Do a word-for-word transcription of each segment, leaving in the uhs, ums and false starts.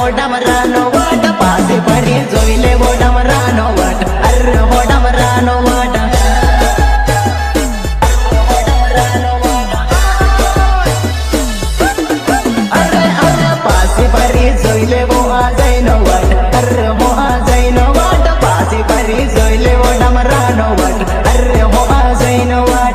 डमरानो वाट पासे परी जोइले वो डमरानो वाट अरे वो डमरानो वाट अरे अरे पासे परी जोइले वो आ जाइनो वाट अरे वो आ जाइनो वाट पासे परी जोइले वो डमरानो वाट अरे वो आ जाइनो वाट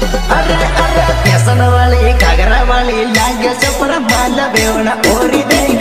घाघरा वाली लागे सपना माला बेवना ओरी दे